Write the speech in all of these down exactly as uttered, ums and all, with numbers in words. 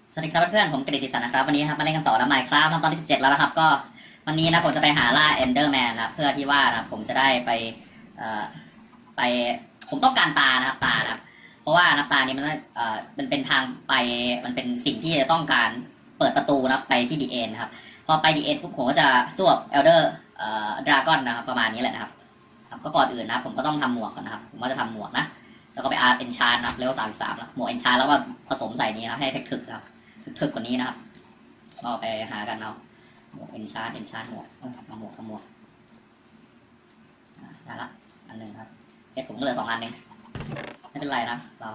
สวัสดีครับเพื่อนๆผมกฤติศักดิ์นะครับวันนี้ครับมาเล่นกันต่อแล้ว Minecraft ตอนที่สิบเจ็ดแล้วนะครับก็วันนี้นะผมจะไปหาล่า Enderman นะเพื่อที่ว่านะผมจะได้ไปเอ่อไปผมต้องการปลานะครับปลานะครับเพราะว่านะปลานี้มันเอ่อมันเป็นทางไปมันเป็นสิ่งที่จะต้องการเปิดประตูนะไปที่ดีเอ็นนะครับพอไปดีเอ็นปุ๊บผมก็จะสู้กับ Elder เอ่อ Dragon นะครับประมาณนี้แหละนะครับก็ก่อนอื่นนะผมก็ต้องทำหมวกก่อนนะครับผมก็จะทำหมวกนะแล้วก็ไปอาร์ตเอนชานนะครับเลเวลสามสิบสามแล้วหมวกเอนชานแล้วก็ผสมใส่นี้นะให้ถึกๆนะครับถึกๆกว่านี้นะครับก็ไปหากันเอาหมวกเอนชานเอนชานหมวกทำหมวกทำหมวกได้ละอันหนึ่งครับเพชรผมก็เหลือสองอันเองไม่เป็นไรนะเรา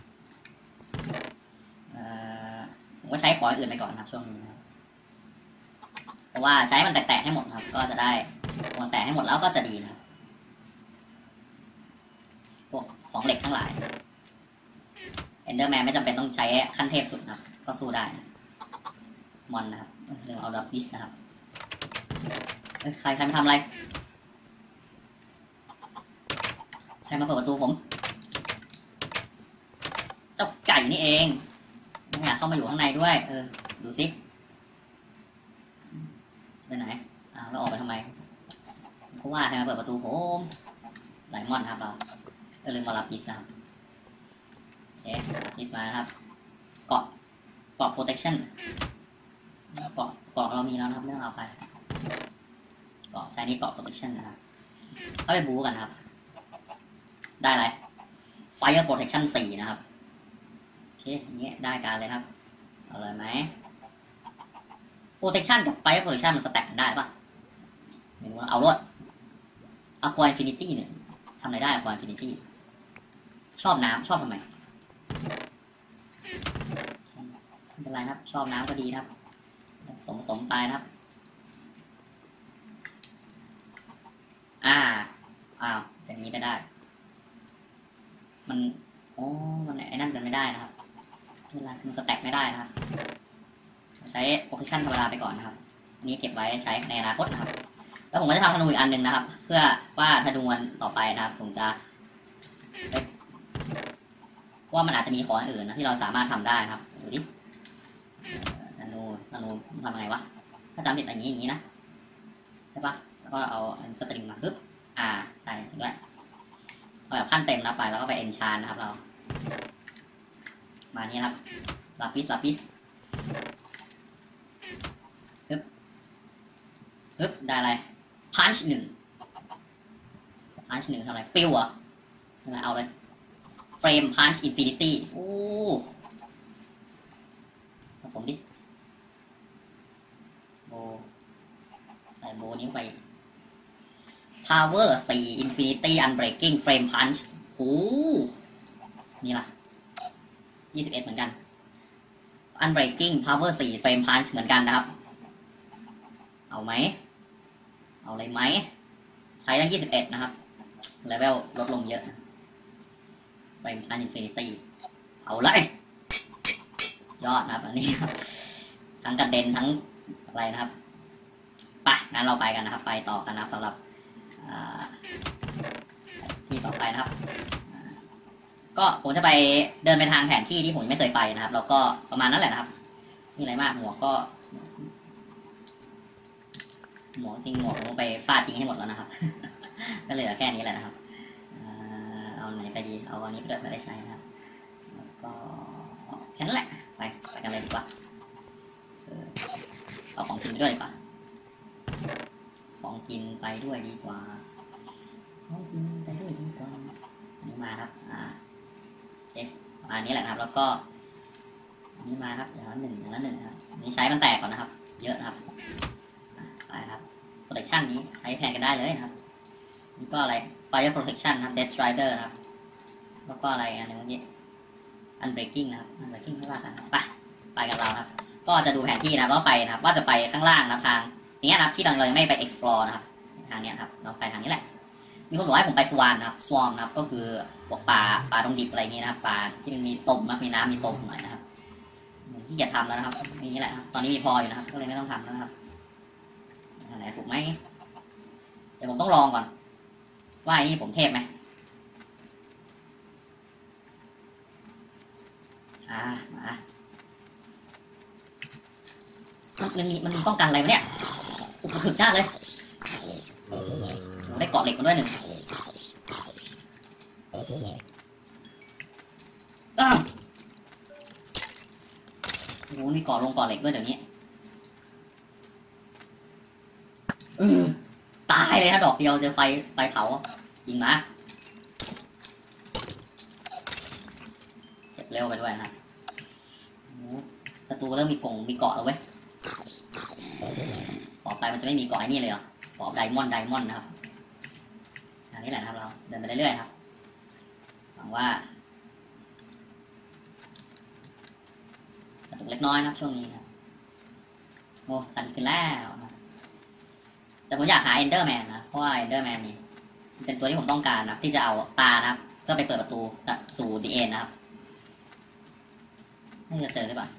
ผมก็ใช้ของอื่นไปก่อนครับช่วงนี้นะเพราะว่าใช้มันแตกๆให้หมดครับก็จะได้มันแตกให้หมดแล้วก็จะดีนะพวกของเหล็กทั้งหลายเอนเดอร์แมนไม่จำเป็นต้องใช้ขั้นเทพสุดนะครับก็สู้ได้นะมอนนะครับเรื่องเอาดับดิสนะครับใครใครมาทำอะไรใครมาเปิดประตูผมเจ้าไก่นี่เองไม่อยากเข้ามาอยู่ข้างในด้วยเออดูสิไปไหนอ้าวเราออกไปทำไมเพราะว่าใครมาเปิดประตูผมไดมอนด์ครับเราเออลืมมารับดิสนะครับโอเครับดิสมาครับเกาะเกาะ protection เกาะเกาะเรามีแล้วนะครับไม่ต้องเอาไปเกาะใช้นี่เกาะ protection นะครับเข้าไปบู๊กันครับได้อะไร fire protection สี่นะครับโอเคอย่างเงี้ยได้การเลยครับเอาเลยไหม protection กับ fire protection มันสแต็กกันได้ปะไม่รู้เอารถ aqua infinity เนี่ยทำอะไรได้ aqua infinity ชอบน้ำชอบทำไมไม่เป็นไรครับชอบน้ำก็ดีครับสมสมไปนะครับอ่าอ้าวอย่างนี้ไม่ได้มันโอ้มันไอ้นั่นกันไม่ได้นะครับเวลามันสแต็กไม่ได้นะครับใช้โปรเทคชั่นธรรมดาไปก่อนนะครับนี้เก็บไว้ใช้ในอนาคตนะครับแล้วผมก็จะทำธนูอีกอันหนึ่งนะครับเพื่อว่าธนูวันต่อไปนะครับผมจะว่ามันอาจจะมีของอื่นนะที่เราสามารถทำได้ครับดูดิธนูธนูทำยังไงวะถ้าจำผิดอย่างนี้อย่างนี้นะใช่ปะแล้วก็เอาอันสตริงมาปึ๊บอ่าใช่ถูกด้วยเอาแบบขั้นเต็มนะไปแล้วก็ไปเอนชานนะครับเรามานี้ครับลาปิสลาปิสปึ๊บปึ๊บได้อะไรพันช์หนึ่งพันช์หนึ่งทำอะไรปิ้วอ่ะอะไรเอาเลยเฟรมพันช์อินฟินิตี้โอ้ผสมดิโบใส่โบนี้ไป power สี่ infinity unbreaking frame punch โอ้นี่ล่ะยี่สิบเอ็ดเหมือนกัน unbreaking power สี่ frame punch เหมือนกันนะครับเอาไหมเอาเลยไหมใช้ตั้งยี่สิบเอ็ดนะครับเลเวลลดลงเยอะเฟรมพันอินฟินิตี้เอาเลยยอดนะครับอันนี้ทั้งกระเด็นทั้งอะไรนะครับไปงั้นเราไปกันนะครับไปต่อกันนะครับสำหรับที่ต่อไปนะครับก็ผมจะไปเดินไปทางแผนที่ที่ผมไม่เคยไปนะครับแล้วก็ประมาณนั้นแหละนะครับมีอะไรมากหมวกก็หมวกจริงหมวกผมไปฟาดทิ้งให้หมดแล้วนะครับก็เหลือแค่นี้แหละนะครับเอาไหนไปดีเอาอันนี้ไปด้วยไม่ได้ใช้นะครับแล้วก็แค่นั้นแหละไปไปกันเลยดีกว่าเอาของกินไปด้วยดีกว่าของกินไปด้วยดีกว่าของกินไปด้วยดีกว่านี่มาครับอ่าโอเคประมาณนี้แหละครับแล้วก็นี่มาครับอย่างละหนึ่งอย่างละหนึ่งครับนี่ใช้มันแตกก่อนนะครับเยอะนะครับไปครับ protection นี้ใช้แทนกันได้เลยนะครับนี่ก็อะไร fire protection ครับ death strider นะครับแล้วก็อะไรอันนึงเมื่อกี้ unbreaking นะครับ unbreaking ไม่ว่ากันไปไปกันเราครับก็จะดูแผนที่นะว่าไปนะครับว่าจะไปข้างล่างนะทางนี้นะครับที่เรายังไม่ไป explore นะครับทางนี้ครับเราไปทางนี้แหละมีคนบอกให้ผมไปสวานนะครับ swarm นะครับก็คือพวกปลาปลาตรงดิบอะไรอย่างนี้นะครับปลาที่มันมีตมมีน้ำมีตมหน่อยนะครับที่จะทำแล้วนะครับนี่แหละครับตอนนี้มีพออยู่นะครับก็เลยไม่ต้องทำแล้วนะครับไหนถูกไหมเดี๋ยวผมต้องลองก่อนว่าไอ้นี่ผมเทพไหมอ่ามามันมีมันมีป้องกันอะไรวะเนี่ยอุปถึกยากเลยได้เกาะเหล็กมาด้วยหนึ่งอ้าวโอ้โหมีเกาะลงเกาะเหล็กด้วยเดี๋ยวนี้เออตายเลยถ้าดอกเดียวเจอไฟไฟเผายิงมาเก็บเร็วไปด้วยนะศัตรูเริ่มมีกล่องมีเกาะแล้วเว้ยต่อไปมันจะไม่มีเกาะไอ้นี่เลยเหรอเกาะไดมอนด์ไดมอนด์นะครับอันนี้แหละนะครับเราเดินไปเรื่อยๆครับหวังว่าศัตรูเล็กน้อยนะครับช่วงนี้นะโอ้ตันขึ้นแล้วนะแต่ผมอยากหาเอนเดอร์แมนนะเพราะว่าเอนเดอร์แมนนี่เป็นตัวที่ผมต้องการนะที่จะเอาตานะครับเพื่อไปเปิดประตูสู่ดีเอ็นนะครับไม่จะเจอหรือเปล่า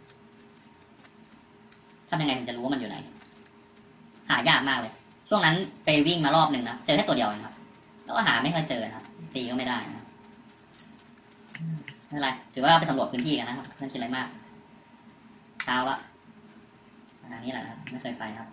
ทำยังไงถึงจะรู้ว่ามันอยู่ไหนหายากมากเลยช่วงนั้นไปวิ่งมารอบหนึ่งนะเจอแค่ตัวเดียวนะครับแล้วก็หาไม่ค่อยเจอนะครับตีก็ไม่ได้นะไม่เป็นไรถือว่าไปสำรวจพื้นที่กันนะครับไม่คิดอะไรมากเช้าละทางนี้แหละนะไม่เคยไปครับ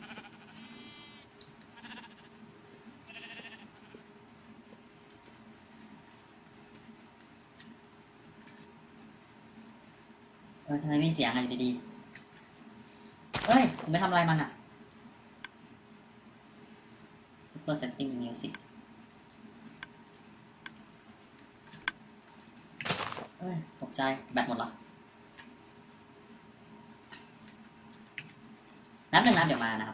เออทำไมไม่เสียงอะไรอยู่ดีๆเฮ้ยผมไปทำอะไรมันอ่ะ Super Setting Music เอ้ยตกใจแบตหมดเหรอแป๊บนึงนะเดี๋ยวมานะครับ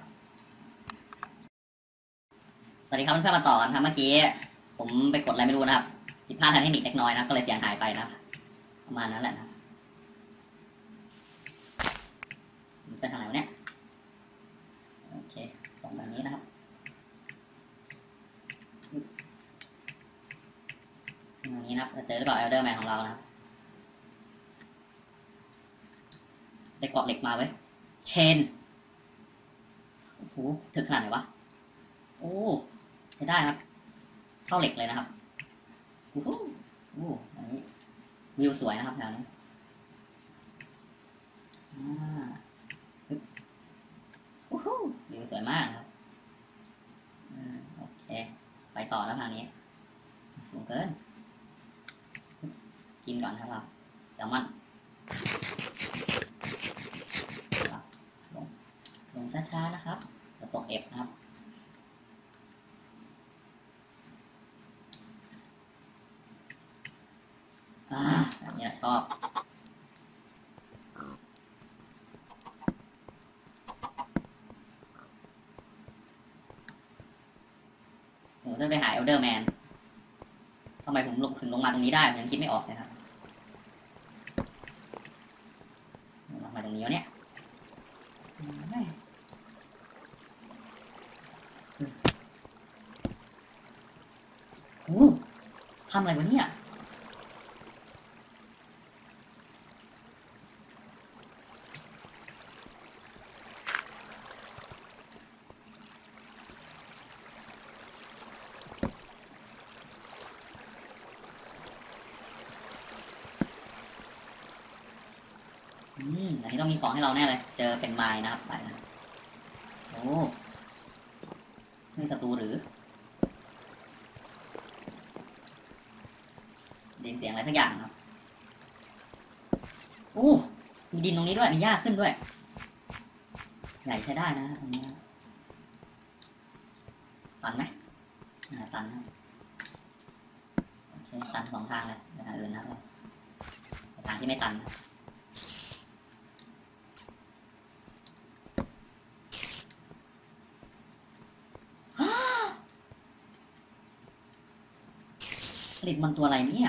สวัสดีครับเพื่อนๆมาต่อกันครับเมื่อกี้ผมไปกดอะไรไม่รู้นะครับผิดพลาดทางเทคนิคเล็กน้อยนะก็เลยเสียงหายไปนะประมาณนั้นแหละนะเป็นทางไหนวะเนี่ยโอเคตรงแบบนี้นะครับอย่างนี้นะครับจะเจอหรือเปล่าเอลเดอร์แมนของเรานะครับได้เกาะเหล็กมาเว้ยเชนโอ้โหถึงขนาดไหนวะโอ้ใช้ได้ครับเท่าเหล็กเลยนะครับโอ้โหโอ้อันนี้วิวสวยนะครับแถวนี้อ่าโอ้โหวิวสวยมากครับโอเคไปต่อแล้วทางนี้สูงเกินกินก่อนครับเราแซลมอนลงลงช้าๆนะครับจะตกเอฟนะครับอ่าแบบนี้แหละชอบผมจะไปหาเอลเดอร์แมนทำไมผมลงถึงลงมาตรงนี้ได้ผมยังคิดไม่ออกเลยครับลงมาตรงนี้เนี่ยโอ้ทำอะไรวะเนี่ยอืมอันนี้ต้องมีของให้เราแน่เลยเจอเป็นไม้นะครับไปนะโอ้ไม่ศัตรูหรือดินเสียงอะไรสักอย่างครับโอ้มีดินตรงนี้ด้วยมีหญ้าขึ้นด้วยใหญ่ใช้ได้นะตรงนี้ตันไหมอ่าตันครับโอเคตันสองทางเลยไปทางอื่นนะครับไปทางที่ไม่ตันนะผลิตมันตัวอะไรเนี่ย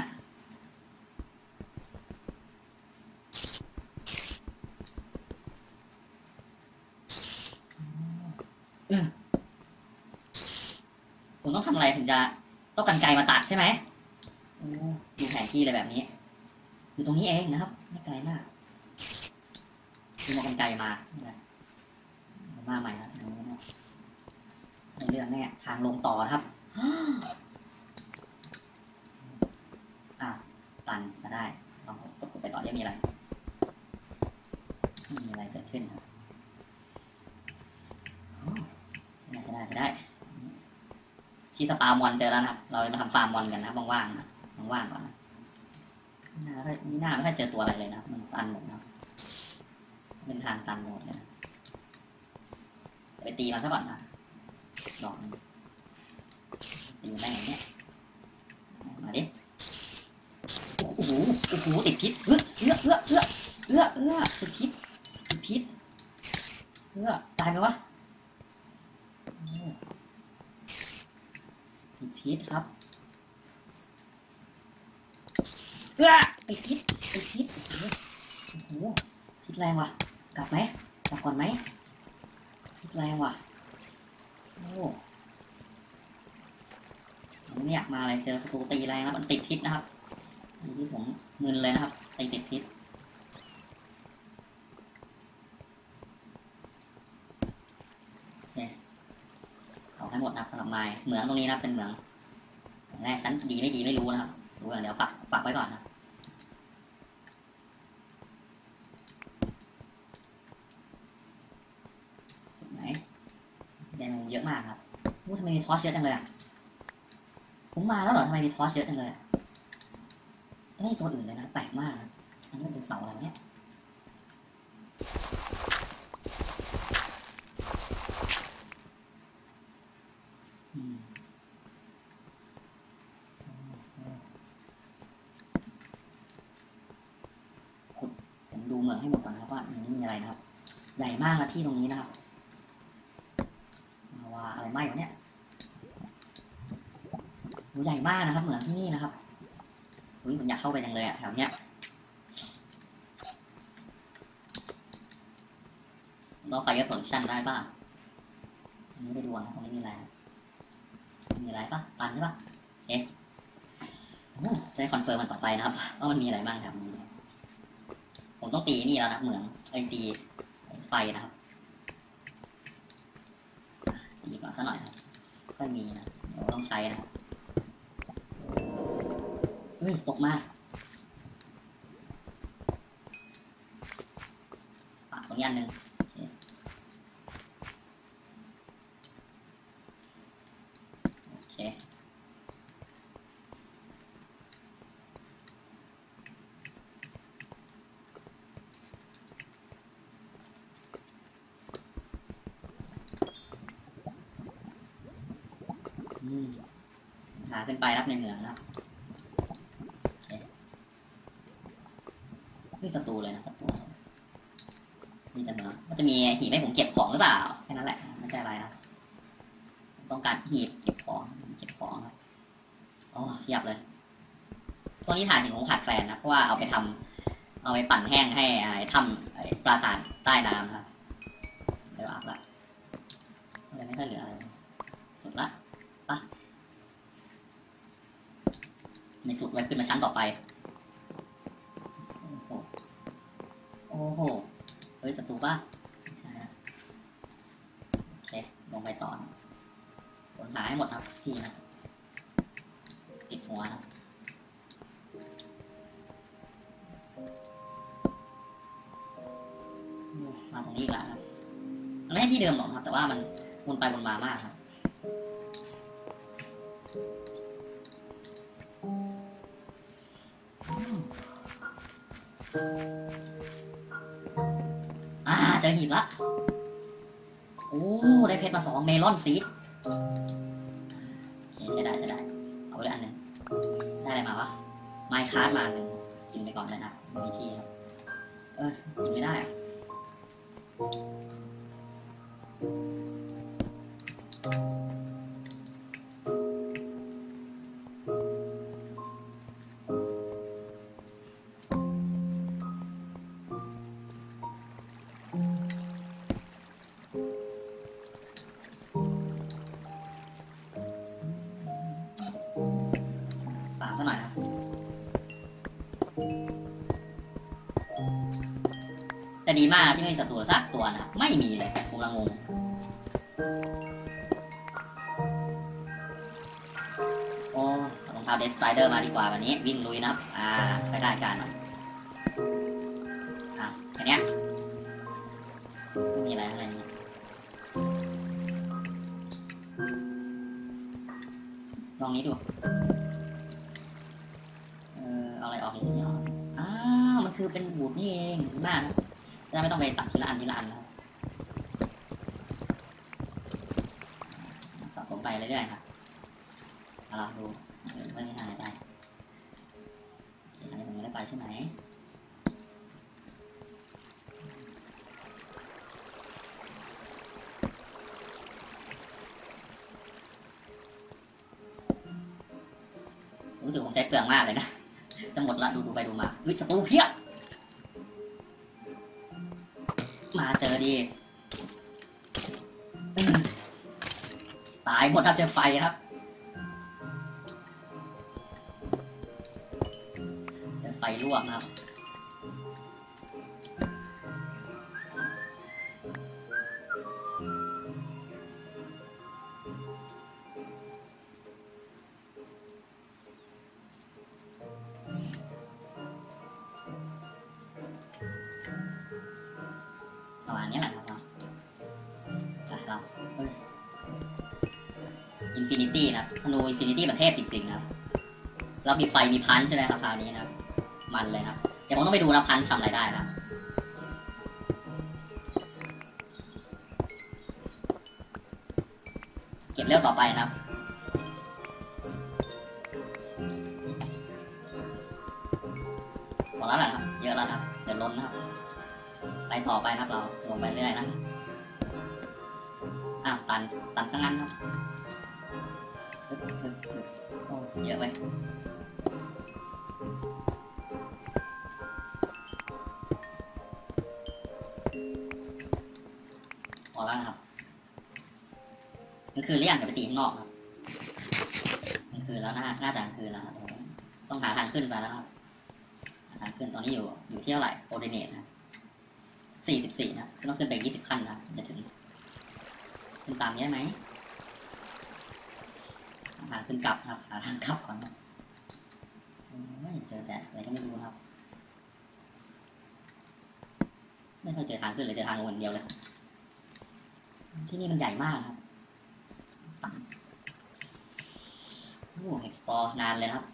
ผมต้องทำอะไรถึงจะต้องกรรไกรมาตัดใช่ไหมโอ้ดูแผนที่เลยแบบนี้อยู่ตรงนี้เองนะครับไม่ไกลมากดูมากรรไกรมามาใหม่นะในเรื่องแน่ทางลงต่อนะครับอ่ะตันจะได้ลองกดไปต่อได้มีอะไรไม่มีอะไรเกิดขึ้นครับได้จะได้ที่สปามอนเจอแล้วนะครับเราจะมาทำฟาร์มมอนกันนะว่างๆนะว่างๆก่อนนะนี่หน้าไม่ค่อยเจอตัวอะไรเลยนะมันตันหมดนะเป็นทางตันหมดเลยนะไปตีมันซะก่อนนะดอกตีมันได้ไงเนี่ยมาดิโอ้โหโอ้โหติดพิษเอื้อเอื้อเอื้อเอื้อเอื้อเอื้อติดพิษติดพิษเอื้อตายไหมวะติดพิษครับเอื้อติดพิษติดพิษโอ้โหพิษแรงว่ะกลับไหมกลับก่อนไหมพิษแรงว่ะโอ้ผมไม่อยากมาเลยเจอศัตรูตีแรงนะมันติดพิษนะครับอันนี้ผมมึนเลยนะครับตีติดพิษโอเคเอาให้หมดนะสำหรับไม้เหมืองตรงนี้นะเป็นเหมืองแรกชั้นดีไม่ดีไม่รู้นะครับรู้อย่างเดี๋ยวปักปักไว้ก่อนนะสุดไหนแดงเยอะมากครับรู้ทำไมมีทอสเยอะจังเลยอ่ะผมมาแล้วเหรอทำไมมีทอสเยอะจังเลยไม่ตัวอื่นเลยนะแปลกมากนะอันนี้มันเป็นเสาอะไรเนี่ยขุดผมดูเมืองให้หมดก่อนนะครับว่าในนี้มีอะไรนะครับใหญ่มากนะที่ตรงนี้นะครับว่าอะไรไหมวะเนี่ยดูใหญ่มากนะครับเหมือนที่นี่นะครับอุ้ยผมอยากเข้าไปจังเลยอะแถวเนี้ยเราไฟก็โปรดักชั่นได้ป่ะอันนี้ไปดูนะตรงนี้มีอะไรมีอะไรป่ะตันใช่ป่ะเอ๊ะจะได้คอนเฟิร์มมันต่อไปนะครับว่ามันมีอะไรบ้างครับผมต้องตีนี่แล้วนะเหมืองไอ้ตีไฟนะครับตีก่อนสักหน่อยครับก็มีนะเดี๋ยวต้องใช้นะเฮ้ยตกมาปาดตรงนี้อันหนึ่งโอเคหาขึ้นไปรับในเหมืองนะนี่ศัตรูเลยนะศัตรูนี่แต่เหมืองมันจะมีหีบให้ผมเก็บของหรือเปล่าแค่นั้นแหละไม่ใช่อะไรนะต้องการหีบเก็บของเก็บของครับอ๋อเทียบเลยพวกนี้ถ่านหินผมขาดแคลนนะเพราะว่าเอาไปทำเอาไปปั่นแห้งให้ทำปราสาทใต้น้ำครับเดี๋ยวอัพละอะไรไม่ค่อยเหลืออะไรสุดละปะไม่สุดไว้ขึ้นมาชั้นต่อไปโอ้โหเฮ้ยศัตรูป่ะใช่นะโอเคลงไปต่อฝนหาให้หมดครับที่นะติดหัวนะมาตรงนี้อีกแล้วครับมันไม่ใช่ที่เดิมหรอกครับแต่ว่ามันวนไปวนมามากครับอ่าเจอหีบละโอ้ได้เพชรมาสองเมลอนซีดโอเคใช้ได้ใช้ได้เอาไปเลยอันหนึ่งได้อะไรมาวะไมค์คาร์ดมาหนึ่งกินไปก่อนเลยนะมีที่ครับเออกินไม่ได้ฝากซะหน่อยครับแต่ดีมากที่ไม่มีศัตรูสักตัวนะไม่มีเลยผมละงงโอ้รองเท้าเดสไตเดอร์มาดีกว่าวันนี้วิ่งลุยนะครับอ่าไปได้การนะอ่ะแค่นี้ไม่มีอะไรอะไรนี้องนี้ดูเออเอาอะไรออกอีกทีอ้าวมันคือเป็นบูดนี่เองดีมากนะจะไม่ต้องไปตัดทีละอันทีละอันแล้วสะสมไปเรื่อยๆครับเราดูไม่ได้หายไปอันนี้ผมไม่ได้ไปใช่ไหมรู้สึกผมใช้เปลืองมากเลยนะจะหมดละดูดูไปดูมาวิสปูเพียบมาเจอดีตายหมดครับเจอไฟครับเจอไฟลวกครับประมาณนี้แหละครับเราเราอินฟินิตี้นะธนูอินฟินิตี้มันเทพจริงๆนะครับแล้วมีไฟมีพันใช่ไหมครับคราวนี้นะครับมันเลยครับเดี๋ยวผมต้องไปดูนะพันทำอะไรได้นะเก็บเรื่องต่อไปนะครับหมดแล้วแหละครับเยอะแล้วครับเดี๋ยวล้นนะครับไปต่อไปครับเราลงไปเรื่อยนะอ้าวตันตันซะงั้นครับโอ้เยอะไปพอแล้วนะครับมันคือเรียกจะไปตีข้างนอกครับมันคือแล้วน่าน่าจะคือแล้วต้องหาทางขึ้นไปแล้วครับทางขึ้นตอนนี้อยู่อยู่ที่เท่าไหร่โอเดเนตนะสี่สิบสี่นะต้องขึ้นไปยี่สิบขั้นนะจะถึงขึ้นตามนี้ได้ไหมหาขึ้นกลับครับหาทางกลับก่อนนะไม่เจอแต่อะไรก็ไม่รู้ครับไม่เคยเจอทางขึ้นเลยเจอทางลงเดียวเลยที่นี่มันใหญ่มากครับโอ้ explore นานเลยครับ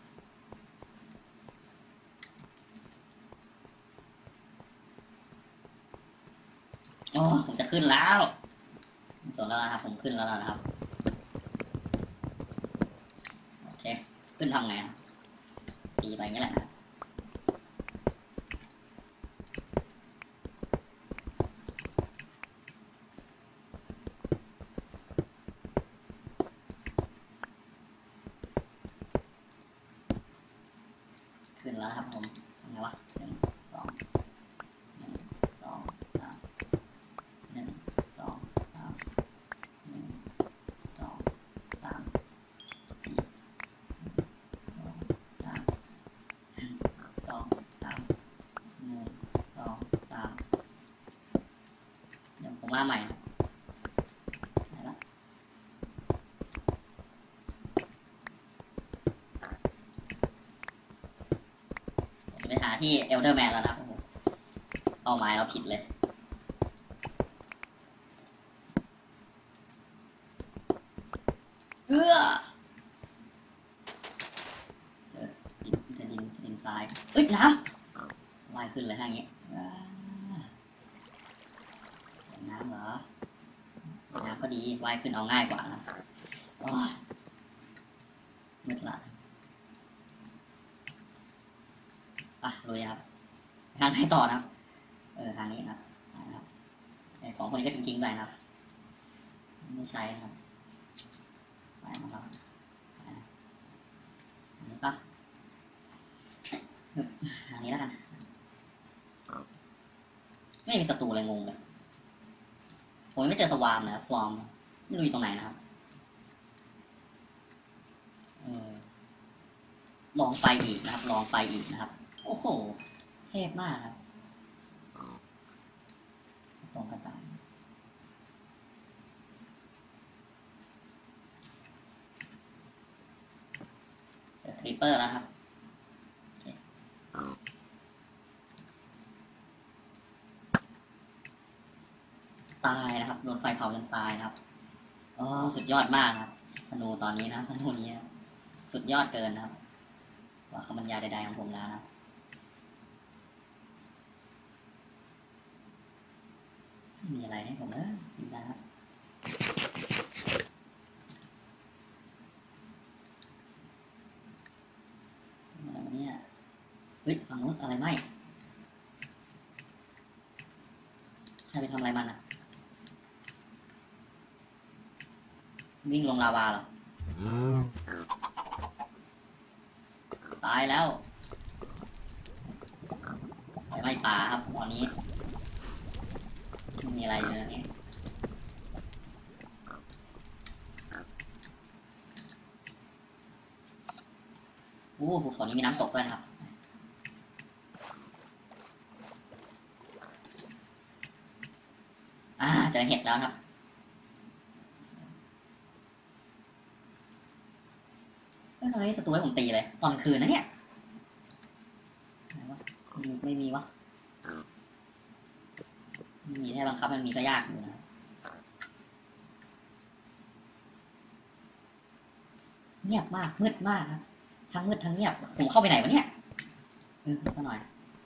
โอ้ผมจะขึ้นแล้วสนแล้วนะครับผมขึ้นแล้วนะครับโอเคขึ้นทำไงตีไปอย่างนี้แหละนะขึ้นแล้วครับผมทำไงวะหนึ่งสองหนึ่งสองสามหนึ่งสองสามหนึ่งสองสามสี่สองสามสองสามหนึ่งสองสามเดี๋ยวผมว่าใหม่ไหนละผมจะไปหาที่เอลเดอร์แมนแล้วนะเป้าหมายเราผิดเลยเออเจอดินเจอดินดินทรายเอ้ยน้ำว่ายขึ้นเลยทางนี้น้ำเหรอน้ำก็ดีว่ายขึ้นเอาง่ายกว่านะโอ้ยมืดละอ่ะลุยครับทางไหนต่อนะครับเออทางนี้ครับไอ้ของคนนี้ก็ทิ้งๆไปครับไม่ใช่ครับไปมาครับอันนี้ปะทางนี้แล้วกันไม่มีศัตรูเลยงงเลยผมไม่เจอสวามนะสวามไม่รู้อยู่ตรงไหนนะครับเออลองไฟอีกนะครับลองไฟอีกนะครับโอ้โหเทพมากครับตรงกระต่ายเจอคลิปเปอร์แล้วครับตายนะครับโดนไฟเผาจนตายนะครับอ๋อสุดยอดมากครับธนูตอนนี้นะธนูนี้สุดยอดเกินนะครับว่าคำบรรยายใดๆของผมแล้วนะไม่มีอะไรให้ผมเออกินได้ครับอะไรวะเนี่ยเฮ้ยฝั่งนู้นอะไรไหมใครไปทำอะไรมันอ่ะวิ่งลงลาวาเหรอตายแล้วไฟไหม้ป่าครับตอนนี้ไม่มีอะไรเลยนี่โอ้ภูเขานี้มีน้ำตกด้วยนะครับอ่าเจอเห็ดแล้วครับเออทำไมศัตรูให้ผมตีเลยตอนคืนนะเนี่ยไม่มีไม่มีวะไม่มีแค่บังคับมันมีก็ยากอยู่นะเงียบมากมืดมากครับทั้งมืดทั้งเงียบผมเข้าไปไหนวะเนี่ยเออสักหน่อย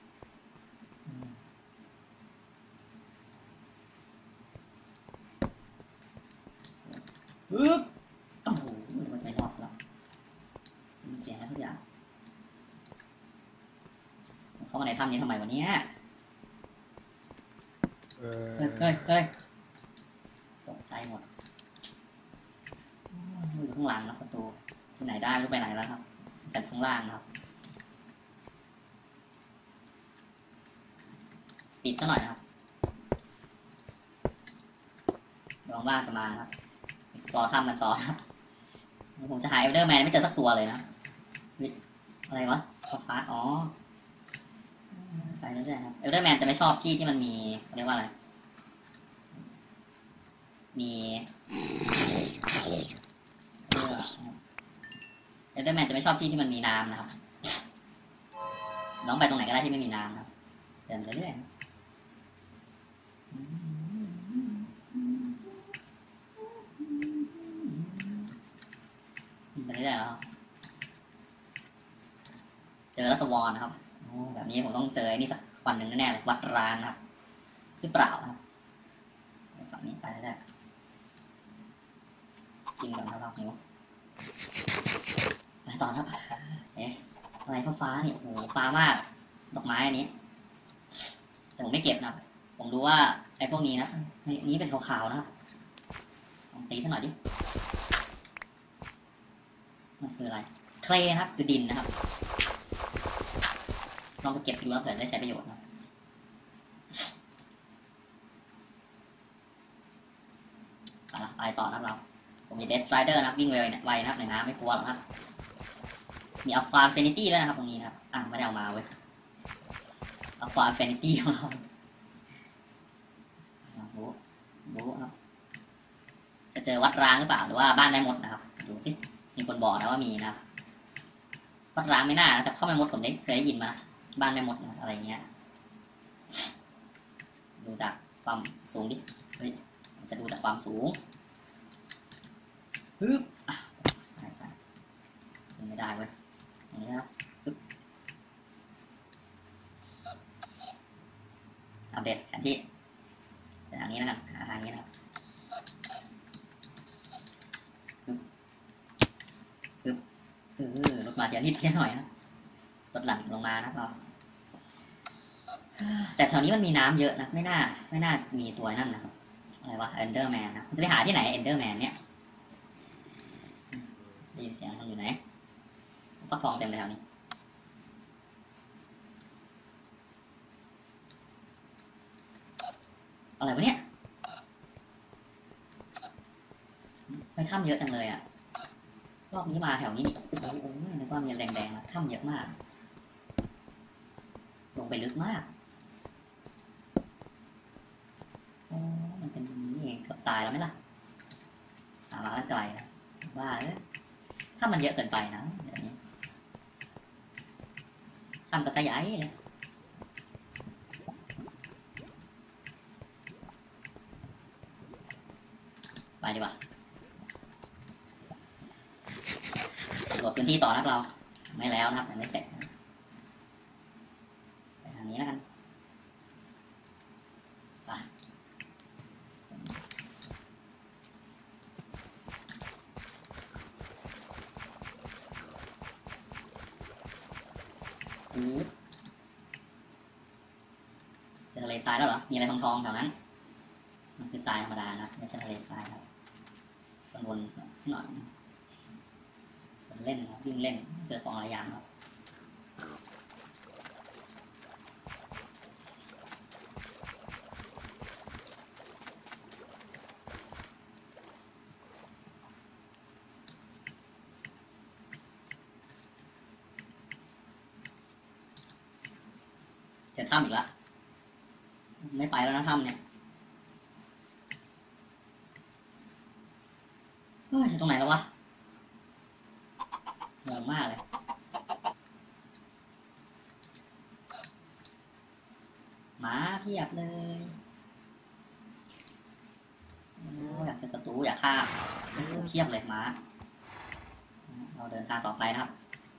อึ๊บโอ้โหมันไม่รอดแล้วมีเสียงอะไรทุกอย่างเข้ามาในถ้ำนี้ทำไมวะเนี่ยเฮ้ยเฮ้ยเฮ้ยตกใจหมดอยู่ข้างหลังนะศัตรูที่ไหนได้ไม่รู้ไปไหนแล้วครับเสร็จข้างล่างครับปิดซะหน่อยนะครับลองล่างจะมาครับ explore ถ้ำกันต่อครับผมจะหาเอลเดอร์แมนไม่เจอสักตัวเลยนะอะไรวะฟ้าอ๋อไปเรื่อยๆครับเอลเดอร์แมนจะไม่ชอบที่ที่มันมีเรียกว่าอะไรมีเอลเดอร์แมนจะไม่ชอบที่ที่มันมีน้ำนะครับน้องไปตรงไหนก็ได้ที่ไม่มีน้ำนะครับเดินไปเรื่อยๆไปเรื่อยๆแล้วเจอรัสวรนะครับแบบนี้ผมต้องเจอไอ้นี่สักวันหนึ่งแน่ๆเลยวัดร้างนะครับหรือเปล่าครับฝั่งนี้ไปได้กินก่อนนะครับนิ้วไปต่อครับเอ๊ะอะไรก็ฟ้าเนี่ยโอ้โหฟ้ามากดอกไม้อันนี้แต่ผมไม่เก็บนะผมรู้ว่าไอ้พวกนี้นะนี้เป็นขาวๆนะครับลองตีสักหน่อยดิมันคืออะไรเคลนะครับคือดินนะครับลองไปเก็บดูแล้วเผื่อได้ใช้ประโยชน์นะเอาละไปต่อนะครับเราผมมีเดสไตรเดอร์นะครับวิ่งไวไวนะครับในน้ำไม่กลัวหรอกครับมีอัลฟาเฟนิตี้ด้วยนะครับตรงนี้นะครับอ่ะไม่ได้เอามาเว้ยอัลฟาเฟนิตี้ของเราโบ้โบ้ครับจะเจอวัดร้างหรือเปล่าหรือว่าบ้านแม่มดนะครับดูสิมีคนบอกนะว่ามีนะวัดร้างไม่น่าแต่ข้อแม่มดผมได้เคยได้ยินมาบ้านแม่มดอะไรเงี้ยดูจากความสูงดิเฮ้ยจะดูจากความสูงฮึบอ่ะไม่ได้เว้ยตรงนี้นะฮึบอัปเดตแผนที่ทางนี้นะครับหาทางนี้นะครับฮึบฮึบเออรถมาเดี๋ยวนิดเพี้ยนหน่อยนะรถหลังลงมานะเราแต่แถวนี้มันมีน้ำเยอะนะไม่น่าไม่น่ามีตัวนั่นนะครับอะไรวะเอนเดอร์แมนนะจะไปหาที่ไหนเอนเดอร์แมนเนี่ยได้ยินเสียงมันอยู่ไหนฟักทองเต็มเลยแถวนี้อะไรวะเนี่ยไปถ้ำเยอะจังเลยอ่ะรอบนี้มาแถวนี้นี่โอ้โหนึกว่ามีแดงๆนะถ้ำเยอะมากลงไปลึกมากโอ้มันเป็นอย่างนี้เองเกือบตายแล้วไหมล่ะสาระกันไกลนะว่าเออถ้ามันเยอะเกินไปนะเดี๋ยวนี้ทำกระสายเลยไปดีกว่าำรวจพื้นที่ต่อนะครับเราไม่แล้วนะครับยังไม่เสร็จไปทางนี้แล้วกันไปอือเจอทะเลทรายแล้วเหรอมีอะไรทองๆแถวนั้นมันคือทรายธรรมดานะไม่ใช่ทะเลทรายครับวนๆหน่อยเล่นครับวิ่งเล่นเจอของอะไรอย่างครับเจอถ้ำอีกละไม่ไปแล้วนะถ้ำเนี่ยเฮ้ยตรงไหนแล้ววะเหนื่อยมากเลยหมาเพียบเลยอยากจะศัตรูอยากฆ่าเพียบเลยหมาเราเดินทางต่อไปนะครับ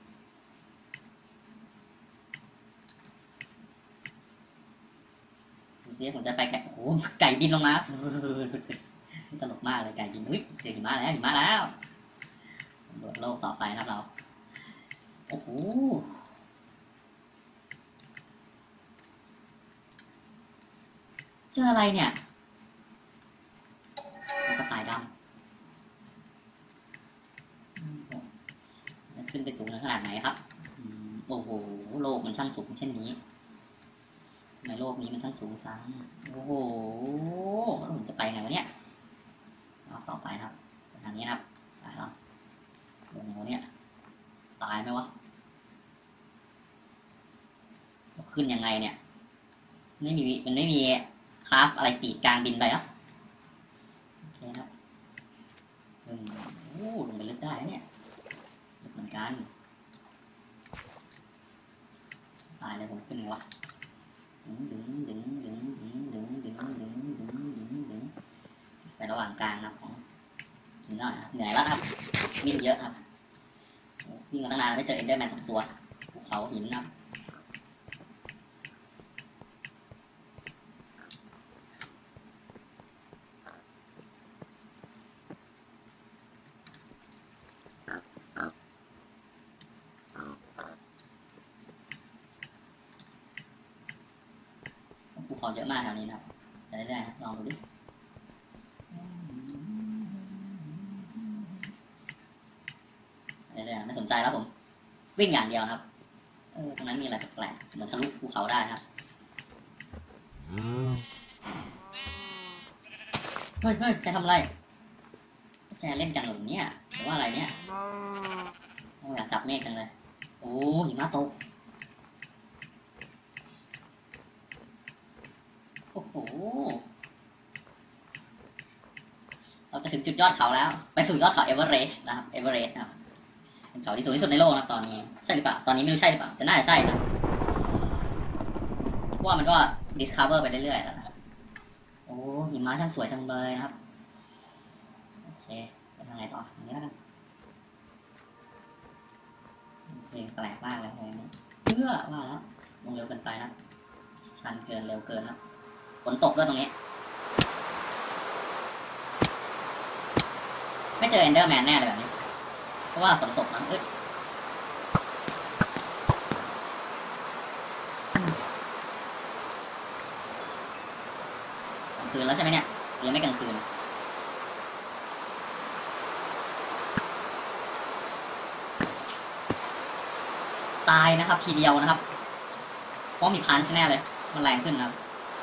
ดูซิผมจะไปไก่โอ้โหไก่บินลงมาตลกมากเลยไก่บินอุ้ยเจอหิมะแล้วหิมะแล้วสำรวจโลกต่อไปนะครับเราโอ้โหเจออะไรเนี่ยกระต่ายดำจะขึ้นไปสูงขนาดไหนครับโอ้โหโลกมันช่างสูงเช่นนี้ในโลกนี้มันช่างสูงจังโอ้โหแล้วผมจะไปไงวะเนี่ยต่อไปครับทางนี้นะครับไปแล้วโอ้โหเนี่ยตายไหมวะขึ้นยังไงเนี่ยไม่มีมันไม่มีคราฟอะไรปีกกลางบินไปอ่ะโอเคครับอืมโอ้ลงไปลึกได้เนี่ยลึกเหมือนกันตายเลยผมขึ้นไงวะดึงดึงดึงดึงดึงดึงดึงดึงดึงดึงดึงไประหว่างกลางครับของเหนื่อยเหนื่อยแล้วครับวิ่งเยอะครับวิ่งมาตั้งนานไม่เจอเอ็นเดอร์แมนสักตัวภูเขาหินนะภูเขาเยอะมากแถวนี้นะครับไปเรื่อยๆลองดูดิเรื่อยๆไม่สนใจแล้วผมวิ่งอย่างเดียวครับเออตรงนั้นมีอะไรแปลกๆเหมือนทะลุภูเขาได้ครับเฮ้ยเฮ้ยแกทำอะไรแกเล่นกันหรือเนี่ยหรือว่าอะไรเนี่ยโอ้อยากจับเมฆจังเลยโอ้หิมะตกโอ้โหเราจะถึงจุดยอดเขาแล้วไปสู่ยอดเขาเอเวอเรสต์นะครับเอเวอเรสต์นะครับเป็นเขาที่สูงที่สุดในโลกนะตอนนี้ใช่หรือเปล่าตอนนี้ไม่รู้ใช่หรือเปล่าแต่น่าจะใช่นะเพราะว่ามันก็ discover ไปเรื่อยๆแล้วนะโอ้หิมะช่างสวยจังเลยนะครับโอเคไปทางไหนต่ออย่างนี้แล้วกันเพลงแปลกมากเลยเพลงนี้เพื่อว่าแล้วลงเร็วเกินไปนะชันเกินเร็วเกินนะฝนตกด้วยตรงนี้ไม่เจอเอนเดอร์แมนแน่เลยแบบนี้เพราะว่าฝนตกนะเอ้ยกลางคืนแล้วใช่ไหมเนี่ยยังไม่กลางคืนตายนะครับทีเดียวนะครับเพราะมีพันช์แน่เลยมันแรงขึ้นนะครับ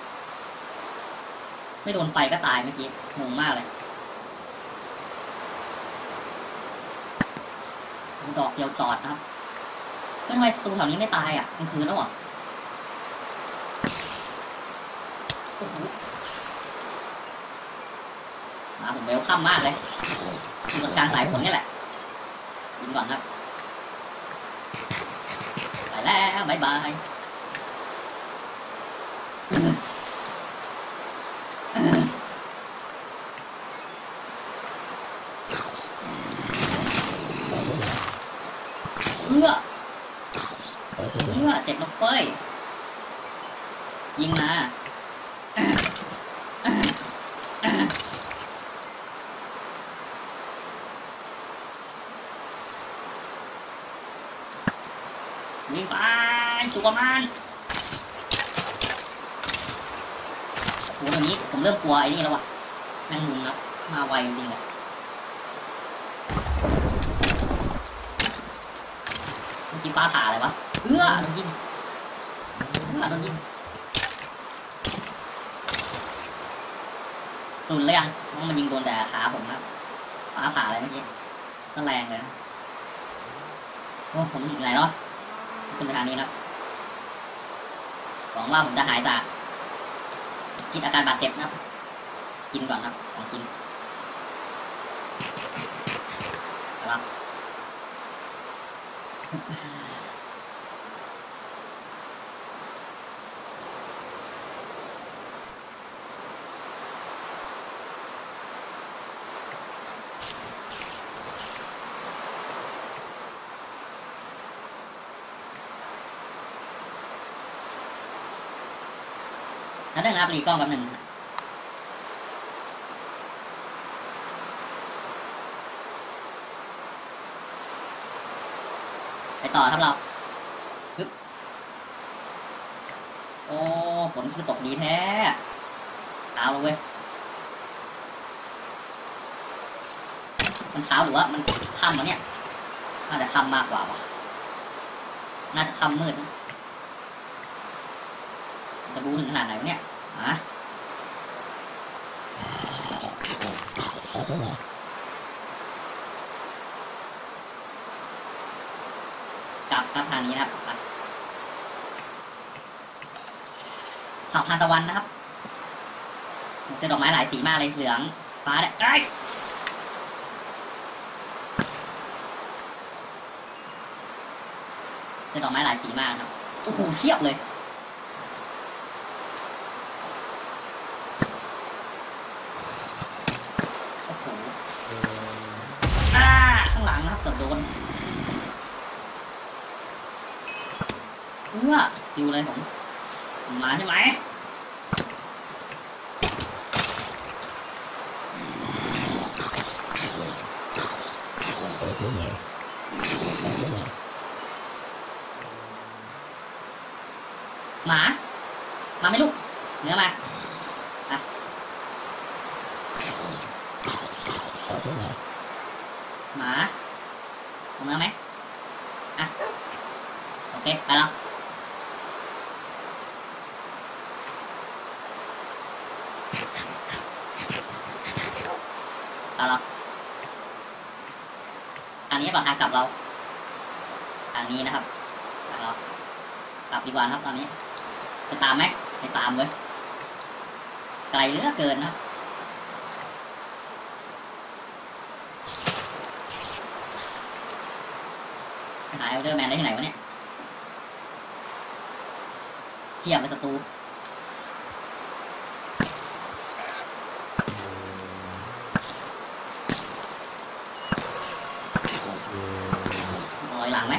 ไม่โดนไฟก็ตายเมื่อกี้งงมากเลยดอกเดียวจอดนะครับทำไมตูแถวนี้ไม่ตายอ่ะกลางคืนแล้วอ่ะโอ้โหมาผมเวลคัมมากเลยอยู่ตรงกลางสายฝนนี่แหละยิงก่อนครับไปแล้วบายบายยิงมาวิ่งไปจุกมันโหตอนนี้ผมเริ่มกลัวไอ้นี่แล้ววะแมงมุมครับมาไวจริงๆเลยเมื่อกี้ปลาผ่าอะไรวะเอื้อโดนยิงเอื้อโดนยิงตุนเลยยังว่ามันยิงโดนแต่ขาผมนะปลาผ่าอะไรเมื่อกี้แสลงเลยนะโอ้ผมอยู่ไหนเนาะขึ้นไปทางนี้ครับหวังว่าผมจะหายจากคิดอาการบาดเจ็บนะครับกินก่อนครับของกินแล้วแล้วเรื่องอัพรีกล้องแป๊บหนึ่งไปต่อครับเราฮึบโอ้ฝนคือตกดีแท้เอาเว้ยมันเช้าหรือว่ามันค่ำวะเนี่ยน่าจะค่ำมากกว่าวะน่าจะค่ำมืดนะจะบูถึงขนาดไหนวะเนี่ยฮะกลับครับทางนี้นะครับดอกทานตะวันนะครับเจอดอกไม้หลายสีมากเลยเหลืองฟ้าเนี่ยเจอดอกไม้หลายสีมากครับโอ้โหเทียบเลยโอ้โหอ่าข้างหลังนะครับเกือบโดนเอออยู่เลยผมมาใช่ไหมหมามาไม่ลูกเนื้อมาอ่ะหมาเอาเนื้อไหมอ่ะโอเคไปแล้วเอาละอันนี้บอกทางกลับเราทางนี้นะครับเรากลับดีกว่าครับตอนนี้จะตามไหมไม่ตามเว้ยไกลเหลือเกินนะหายเอลเดอร์แมนได้ที่ไหนวะเนี่ยเทียบเป็นศัตรูลอยหลังไหม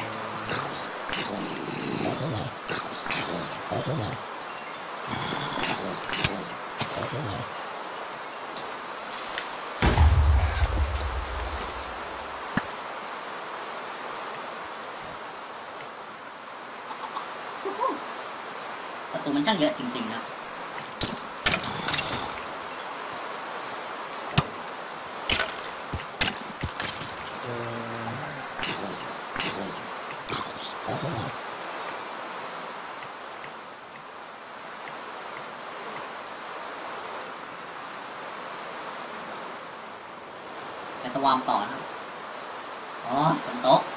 ประตูมันช่างเยอะจริงๆนะไปสวอมต่อนะครับอ๋อฝนตก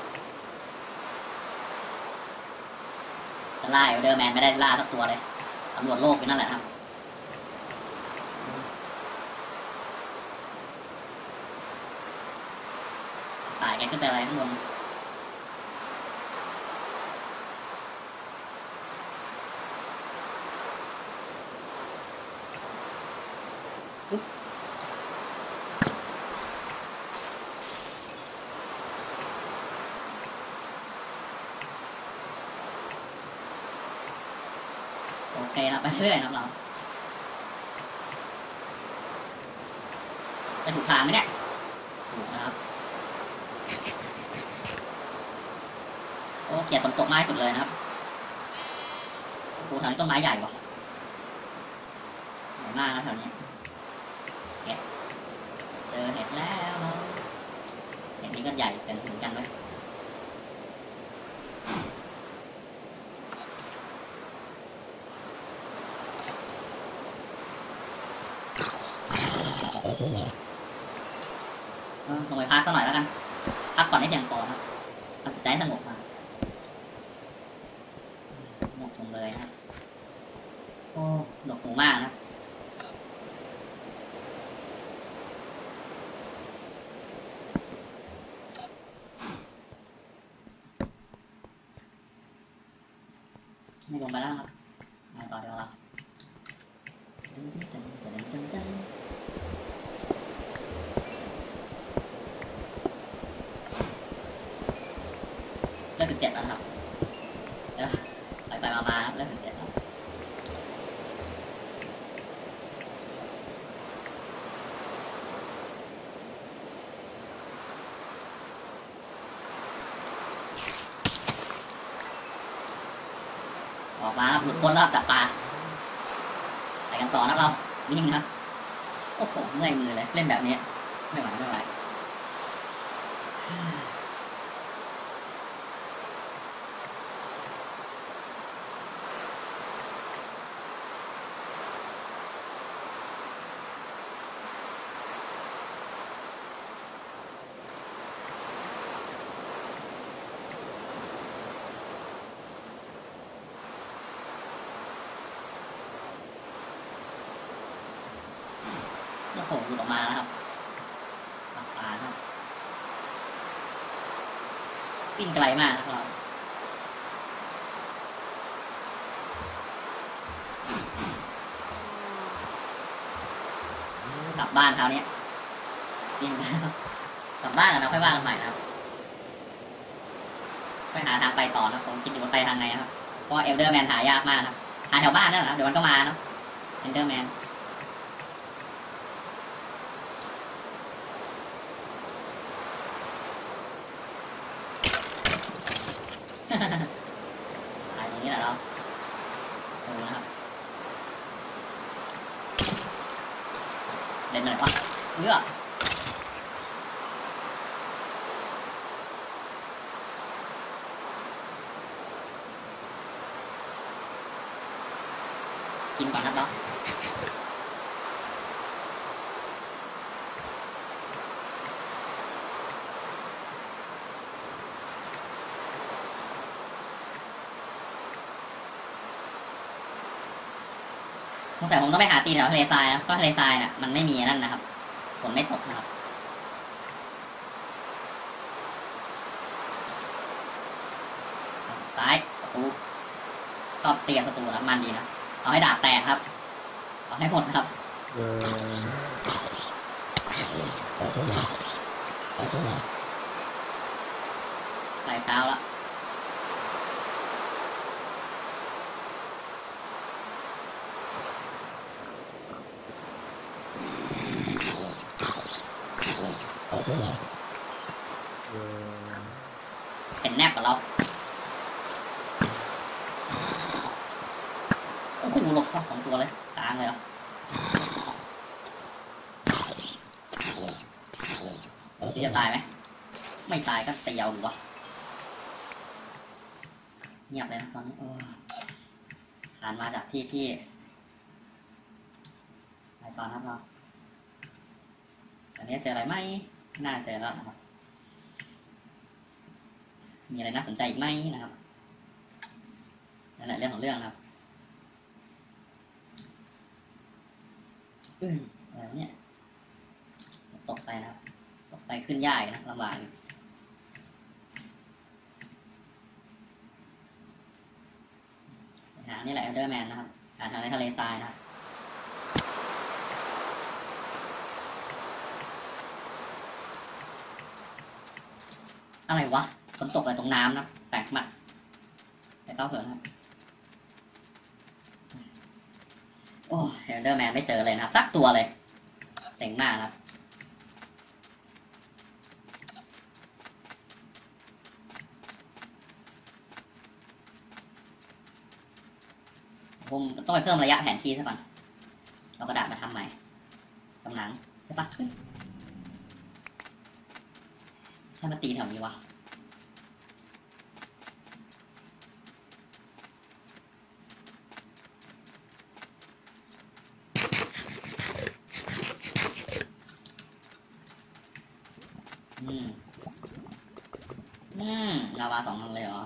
จะล่าเอลเดอร์แมนไม่ได้ล่าสักตัวเลยตำรวจโลกไปนั่นแหละครับตายแกขึ้นไปอะไรข้างบนอุ๊บโอเคนะไปเรื่อยนะครับเราจะถูกทางไหมเนี่ยถูกนะครับโอ้เกียดฝนตกไม้สุดเลยนะครับโอ้โหแถวนี้ต้นไม้ใหญ่กว่าใหญ่มากนะแถวนี้เห็ดเจอเห็ดแล้วเราเห็ดนี้ก็ใหญ่เป็นเหมือนกันเลยลงไปพักสักหน่อยแล้วกันพักก่อนให้เพียงพอครับทำจิตใจให้สงบมาสงบลงเลยนะครับโอ้หนวกหูมากนะไม่ลงไปแล้วครับมาต่อเดี๋ยวเราเลขสิบเจ็ดแล้วครับเดี๋ยวไปไปมาๆครับเลขสิบเจ็ดแล้วออกมาครับหลุดพ้นรอบจับปลาไปกันต่อนะเราวิ่งครับโอ้โหเมื่อยมือเลยเล่นแบบนี้ไม่ไหวไม่ไหวโอ้โหหลุดออกมาแล้วครับจับปลาครับวิ่งไกลมากนะครับกลับบ้านคราวนี้วิ่งแล้วกลับบ้านกันนะค่อยว่ากันใหม่นะครับไปหาทางไปต่อนะผมคิดอยู่ว่าไปทางไหนครับเพราะเอลเดอร์แมนหายากมากครับหาแถวบ้านนั่นแหละเดี๋ยวมันก็มาเนาะเอลเดอร์แมนตายตรงนี้แหละเราดูนะครับเล่นเลยวะเลือกกินก่อนครับเนาะสงสัยผมต้องไปหาตีแถวทะเลทรายนะเพราะทะเลทรายน่ะมันไม่มีนั่นนะครับฝนไม่ตกนะครับซ้ายประตูชอบเตียประตูนะมันดีนะเอาให้ดาบแตกครับเอาให้หมดครับใส่เช้าแล้วเห็นแนบกับเราโอ้โหหลบสองตัวเลยกลางเลยเหรอที่จะตายไหมไม่ตายก็ตีเอาหรือวะเงียบเลยนะตอนนี้โอ้ผ่านมาจากที่ที่ไปตอนครับเราตอนนี้เจออะไรไหมน่าเจอแล้วนะครับมีอะไรน่าสนใจอีกไหมนะครับนั่นแหละเรื่องของเรื่องนะครับอืมอะไรเนี่ยตกไปนะครับตกไปขึ้นยากนะลำบากหานี่แหละเอลเดอร์แมนนะครับหาทางในทะเลทรายนะครับอะไรวะฝนตกอะไรตรงน้ำนะแปลกมากแต่ก็เถอะนะครับโอ้เฮลเดอร์แมนไม่เจอเลยนะครับสักตัวเลยเซ็งมากครับผมต้องไปเพิ่มระยะแผนที่ซะก่อนเอากระดาษมาทำใหม่กำลังใช่ปะเฮ้ยถ้ามาตีแถวนี้วะอืมอืมลาวาสองทางเลยเหรอ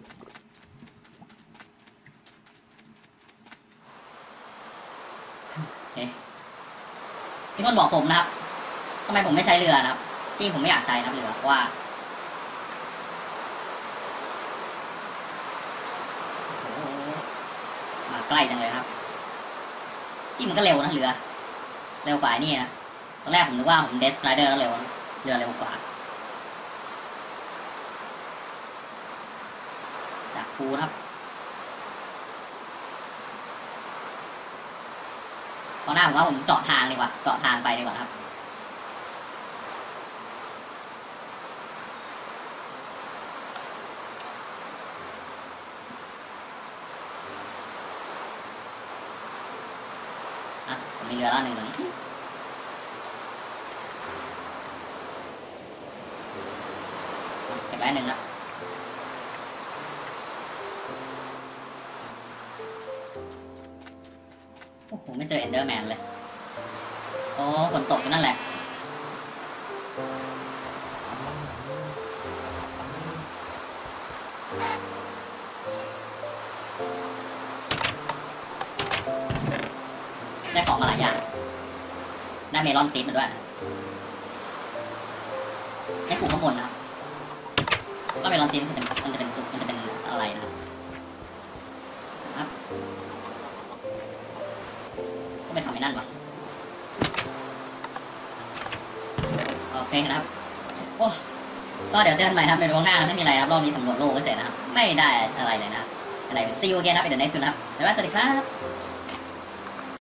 โอเคพี่คนบอกผมนะครับทำไมผมไม่ใช้เรือนะครับที่ผมไม่อยากใช้นะครับเรือเพราะว่าโอ้มาใกล้จังเลยครับที่มันก็เร็วนะเรือเร็วกว่านี่นะตอนแรกผมนึกว่าผมเดสไลเดอร์แล้วเร็วเรือเร็วกว่าจากฟูนะครับตอนหน้าผมว่าผมเจาะทางดีกว่าเจาะทางไปดีกว่าครับอ่ะผมมีเรือแล้วหนึ่งตรงนี้เก็บไว้หนึ่งนะโอ้โหไม่เจอเอนเดอร์แมนเลยโอ้ฝนตกอยู่นั่นแหละได้ของมาหลายอย่างได้เมลอนซีดมาด้วยได้ปลูกข้างบนนะครับก็เมลอนซีดมันจะเป็นมันจะเป็นมันจะเป็นอะไรนะครับก็ไปทำไอ้นั่นวะโอเคนะครับโอ้ก็เดี๋ยวเจอกันใหม่ครับในวันหน้าไม่มีอะไรครับรอบนี้สำรวจโลกก็เสร็จนะครับไม่ได้อะไรเลยนะครับอะไร see you again นะครับใน the next one นะครับบ๊ายบายสวัสดีครับ